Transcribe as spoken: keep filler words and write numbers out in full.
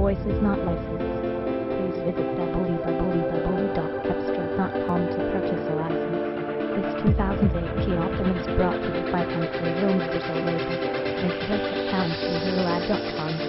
voice is not licensed. Please visit w w w dot cepstral dot com to purchase a license. This two thousand eight Kia Optima is brought to you by Country Room Digital Label. Visit us at country room dot com.